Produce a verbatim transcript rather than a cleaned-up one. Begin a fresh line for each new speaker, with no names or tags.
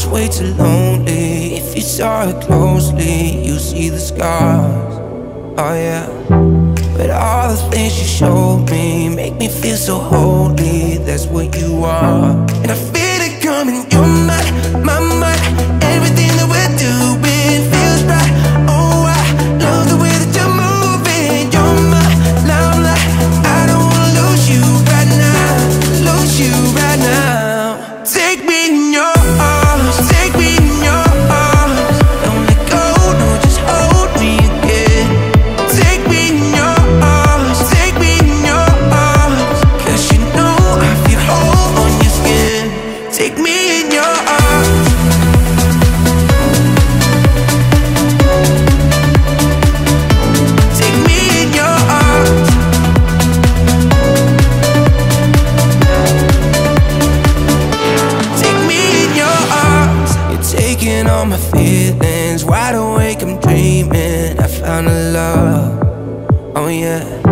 way too lonely. If you saw her closely, you see the scars. Oh yeah. But all the things you showed me make me feel so holy. That's what you are. And I feel it coming. You're my, my, my. Everything that we're doing feels right. Oh, I love the way that you're moving. You're my limelight. I don't wanna lose you right now. Lose you right now. Take me in your arms. Take me in your arms. Don't let go, no, just hold me again. Take me in your arms. Take me in your arms. Cause you know I feel whole on your skin. Take me in your arms. Take me in your arms. Take me in your arms. You're taking all my feelings. Wide awake, I'm dreaming. I found a love. Oh yeah.